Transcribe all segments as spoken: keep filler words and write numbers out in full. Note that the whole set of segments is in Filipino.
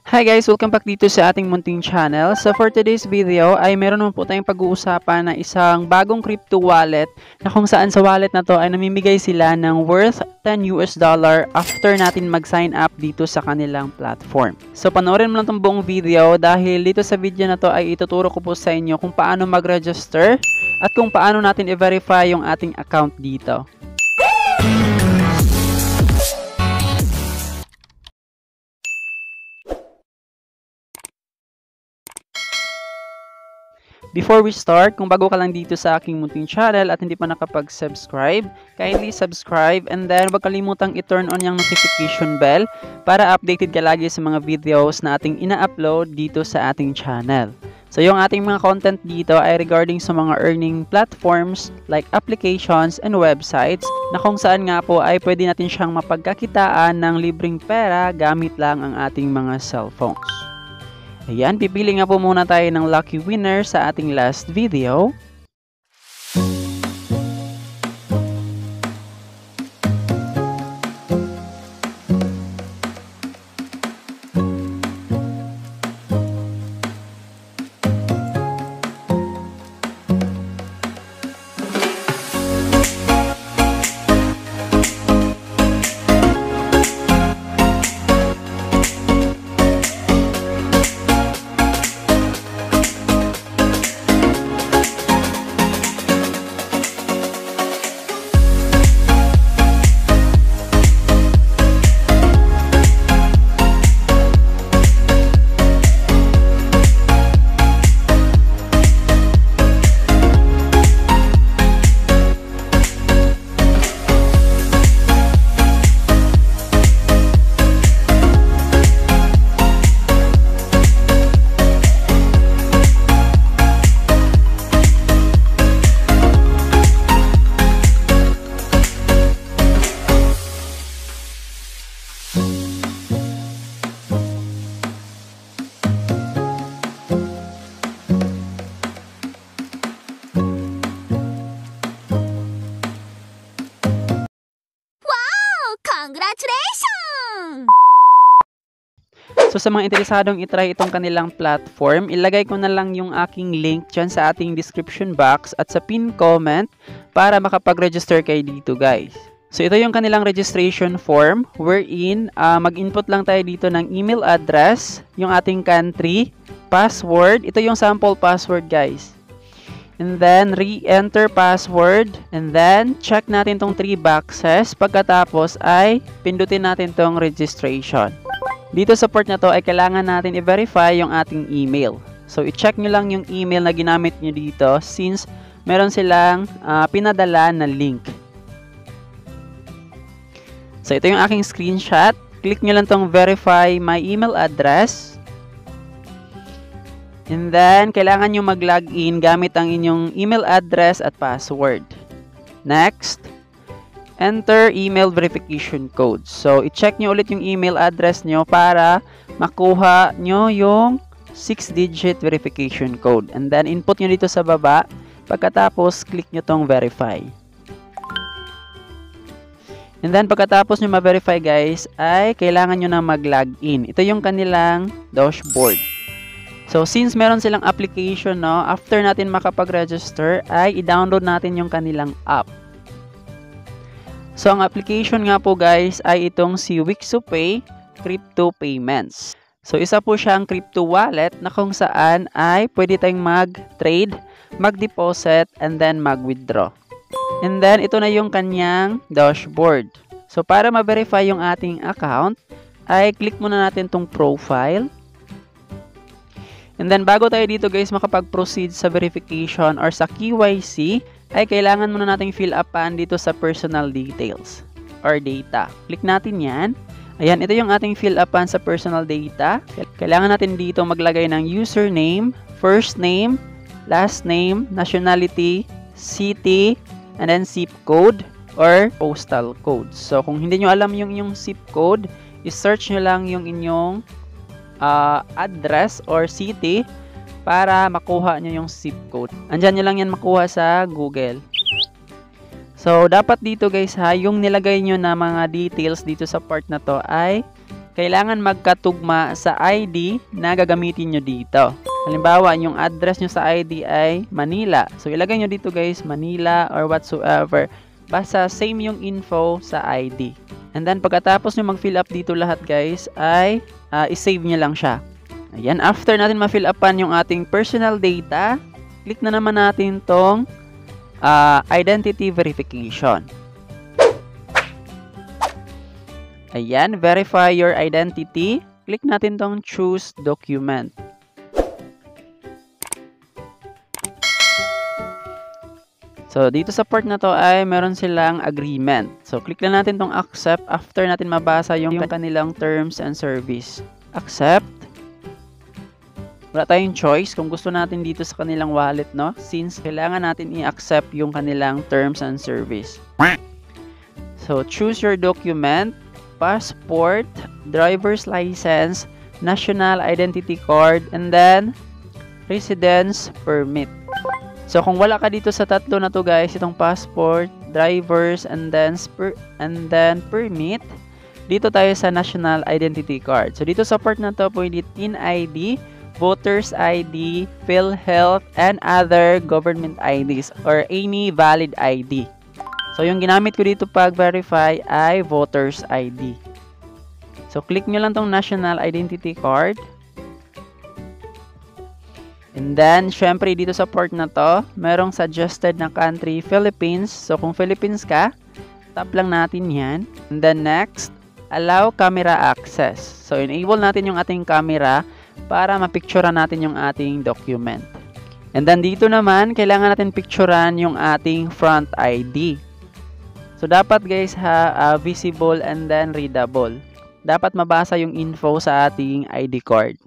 Hi guys! Welcome back dito sa ating munting channel. So for today's video ay meron naman po tayong pag-uusapan na isang bagong crypto wallet na kung saan sa wallet na to ay namimigay sila ng worth ten U S dollar after natin mag-sign up dito sa kanilang platform. So panoorin mo lang itong buong video dahil dito sa video na to ay ituturo ko po sa inyo kung paano mag-register at kung paano natin i-verify yung ating account dito. Before we start, kung bago ka lang dito sa aking munting channel at hindi pa nakapag-subscribe, kindly subscribe and then huwag kalimutang i-turn on yung notification bell para updated ka lagi sa mga videos na ating ina-upload dito sa ating channel. So yung ating mga content dito ay regarding sa mga earning platforms like applications and websites na kung saan nga po ay pwede natin siyang mapagkakitaan ng libreng pera gamit lang ang ating mga cellphones. Ayan, pipili nga po muna tayo ng lucky winner sa ating last video. Congratulations! So sa mga interesadong itry itong kanilang platform, ilagay ko na lang yung aking link dyan sa ating description box at sa pin comment para makapag-register kayo dito guys. So ito yung kanilang registration form wherein uh, mag-input lang tayo dito ng email address, yung ating country, password, ito yung sample password guys. And then, re-enter password. And then, check natin tong three boxes. Pagkatapos ay pindutin natin tong registration. Dito sa port na to ay kailangan natin i-verify yung ating email. So, i-check nyo lang yung email na ginamit nyo dito since meron silang uh, pinadala na link. So, ito yung aking screenshot. Click nyo lang tong verify my email address. And then, kailangan nyo mag-login gamit ang inyong email address at password. Next, enter email verification code. So, i-check nyo ulit yung email address nyo para makuha nyo yung six digit verification code. And then, input nyo dito sa baba. Pagkatapos, click nyo tong verify. And then, pagkatapos nyo ma-verify guys, ay kailangan nyo na mag-login. Ito yung kanilang dashboard. So, since meron silang application, no, after natin makapag-register, ay i-download natin yung kanilang app. So, ang application nga po guys ay itong si WixoPay Crypto Payments. So, isa po siyang crypto wallet na kung saan ay pwede tayong mag-trade, mag-deposit, and then mag-withdraw. And then, ito na yung kanyang dashboard. So, para ma-verify yung ating account, ay click muna natin tong profile. And then, bago tayo dito guys makapag-proceed sa verification or sa K Y C, ay kailangan muna nating fill upan dito sa personal details or data. Click natin yan. Ayan, ito yung ating fill upan sa personal data. Kailangan natin dito maglagay ng username, first name, last name, nationality, city, and then zip code or postal code. So, kung hindi nyo alam yung inyong zip code, i-search nyo lang yung inyong Uh, address or city para makuha nyo yung zip code. Andyan nyo lang yan makuha sa Google. So, dapat dito guys ha, yung nilagay nyo na mga details dito sa part na to ay kailangan magkatugma sa I D na gagamitin nyo dito. Halimbawa, yung address nyo sa I D ay Manila. So, ilagay nyo dito guys, Manila or whatsoever. Basta same yung info sa I D. And then, pagkatapos nyo mag-fill up dito lahat guys, ay uh, isave nyo lang siya. Ayan, after natin ma-fill upan yung ating personal data, click na naman natin tong uh, identity verification. Ayan, verify your identity. Click natin tong choose document. So, dito sa part na to ay meron silang agreement. So, click na natin tong accept after natin mabasa yung, yung kanilang terms and service. Accept. Wala tayong choice kung gusto natin dito sa kanilang wallet, no? Since kailangan natin i-accept yung kanilang terms and service. So, choose your document, passport, driver's license, national identity card, and then residence permit. So, kung wala ka dito sa tatlo na to guys, itong passport, drivers, and then, per and then permit, dito tayo sa national identity card. So, dito sa part na to, pwede T I N I D, Voters I D, PhilHealth, and other government I Ds or any valid I D. So, yung ginamit ko dito pag-verify ay Voters I D. So, click nyo lang tong national identity card. And then, syempre, dito sa part na to, merong suggested na country, Philippines. So, kung Philippines ka, tap lang natin yan. And then, next, allow camera access. So, enable natin yung ating camera para mapicturean natin yung ating document. And then, dito naman, kailangan natin picturean yung ating front I D. So, dapat guys ha, uh, visible and then readable. Dapat mabasa yung info sa ating I D card.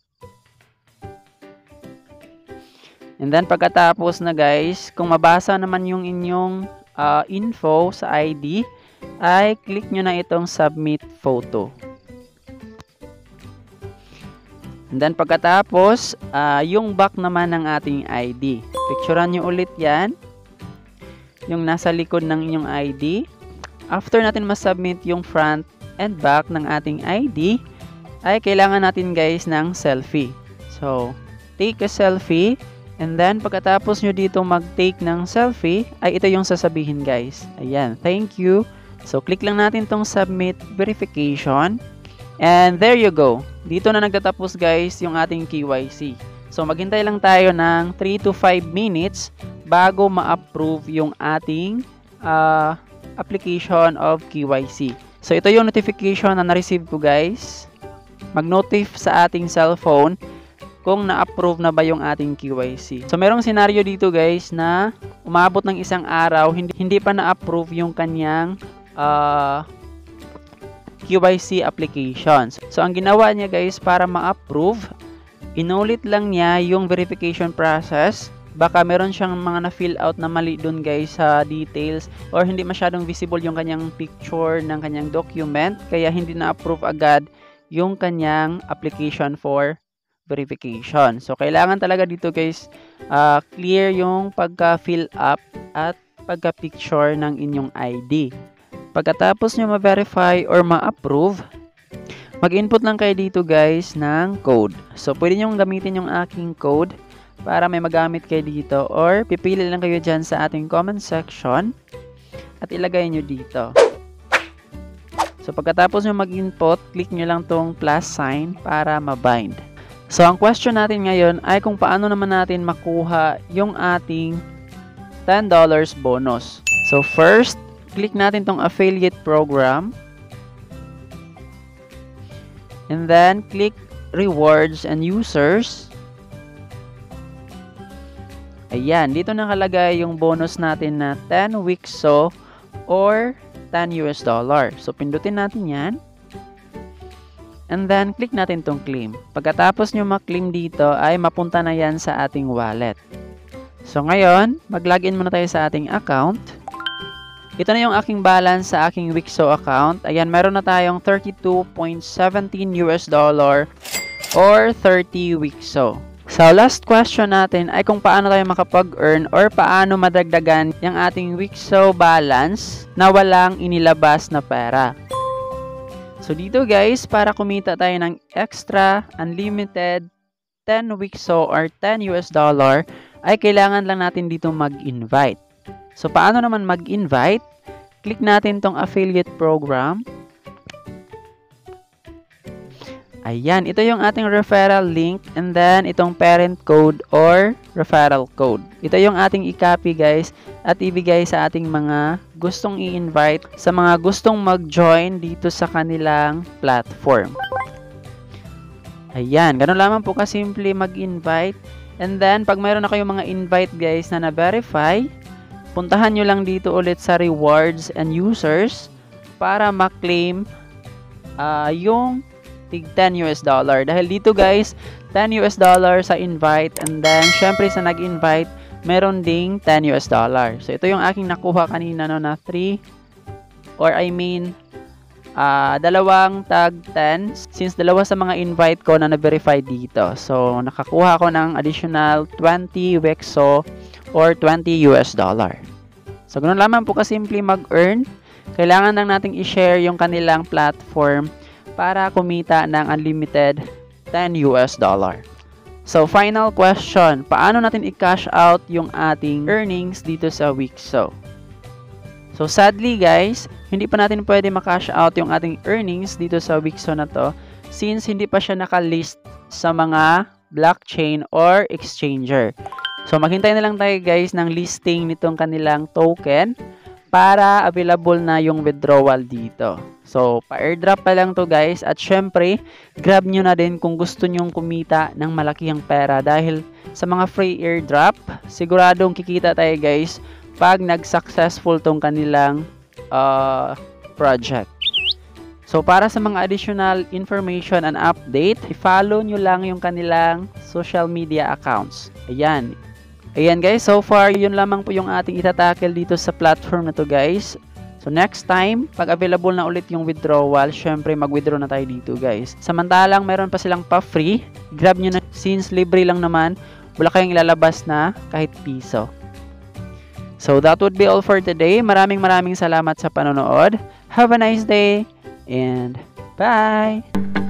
And then, pagkatapos na guys, kung mabasa naman yung inyong uh, info sa I D, ay click nyo na itong submit photo. And then, pagkatapos, uh, yung back naman ng ating I D. Picturean nyo ulit yan. Yung nasa likod ng inyong I D. After natin masubmit yung front and back ng ating I D, ay kailangan natin guys ng selfie. So, take a selfie. And then, pagkatapos nyo dito mag-take ng selfie, ay ito yung sasabihin guys. Ayan, thank you. So, click lang natin tong submit verification. And there you go. Dito na nagtatapos guys yung ating K Y C. So, maghintay lang tayo ng three to five minutes bago ma-approve yung ating uh, application of K Y C. So, ito yung notification na na-receive ko guys. Mag-notif sa ating cellphone kung na-approve na ba yung ating K Y C. So, merong senaryo dito guys na umabot ng isang araw, hindi, hindi pa na-approve yung kanyang uh, Q Y C applications. So, ang ginawa niya guys para ma-approve, inulit lang niya yung verification process. Baka meron siyang mga na-fill out na mali dun guys sa details or hindi masyadong visible yung kanyang picture ng kanyang document. Kaya hindi na-approve agad yung kanyang application for verification. So, kailangan talaga dito guys, uh, clear yung pagka-fill up at pagka-picture ng inyong I D. Pagkatapos nyo ma-verify or ma-approve, mag-input lang kayo dito guys ng code. So, pwede nyo gamitin yung aking code para may magamit kayo dito or pipili lang kayo dyan sa ating comment section at ilagay nyo dito. So, pagkatapos nyo mag-input, click nyo lang tong plus sign para ma-bind. So, ang question natin ngayon ay kung paano naman natin makuha yung ating ten dollars bonus. So, first, click natin tong affiliate program. And then, click rewards and users. Ayan, dito nakalagay yung bonus natin na ten Wixo or ten U S dollar. So, pindutin natin yan. And then, click natin tong claim. Pagkatapos nyo ma-claim dito, ay mapunta na yan sa ating wallet. So, ngayon, mag-login muna tayo sa ating account. Ito na yung aking balance sa aking Wixo account. Ayan, meron na tayong thirty-two point one seven U S dollar or thirty Wixo. So, last question natin ay kung paano tayo makapag-earn or paano madagdagan yung ating Wixo balance na walang inilabas na pera. So dito guys, para kumita tayo ng extra, unlimited, ten Wixo or ten U S dollar, ay kailangan lang natin dito mag-invite. So paano naman mag-invite? Click natin tong affiliate program. Ayan, ito yung ating referral link and then itong parent code or referral code. Ito yung ating i-copy guys at ibigay sa ating mga gustong i-invite, sa mga gustong mag-join dito sa kanilang platform. Ayan, ganun lamang po kasimple mag-invite. And then, pag mayroon na kayong mga invite guys na na-verify, puntahan nyo lang dito ulit sa rewards and users para ma-claim uh, yung tig ten U S dollar. Dahil dito guys, ten U S dollar sa invite and then syempre sa nag-invite, meron ding ten U S dollar. So ito yung aking nakuha kanina no na three or I mean uh, dalawang tag ten since dalawa sa mga invite ko na na-verify dito. So nakakuha ko ng additional twenty Wixo or twenty U S dollar. So ganoon lamang po kasimple mag-earn. Kailangan lang nating i-share yung kanilang platform para kumita ng unlimited ten U S dollar. So, final question. Paano natin i-cash out yung ating earnings dito sa Wixo? So, sadly guys, hindi pa natin pwede ma-cash out yung ating earnings dito sa Wixo na to since hindi pa siya naka-list sa mga blockchain or exchanger. So, maghintay na lang tayo guys ng listing nitong kanilang token para available na yung withdrawal dito. So, pa-airdrop pa lang to guys. At syempre, grab nyo na din kung gusto nyong kumita ng malakihang pera. Dahil sa mga free airdrop, siguradong kikita tayo guys pag nag-successful tong kanilang uh, project. So, para sa mga additional information and update, i-follow nyo lang yung kanilang social media accounts. Ayan. Ayan guys, so far, yun lamang po yung ating itatackle dito sa platform na to guys. So next time, pag available na ulit yung withdrawal, syempre mag-withdraw na tayo dito guys. Samantalang meron pa silang pa-free, grab nyo na since libre lang naman, wala kayong ilalabas na kahit piso. So that would be all for today. Maraming maraming salamat sa panonood. Have a nice day and bye!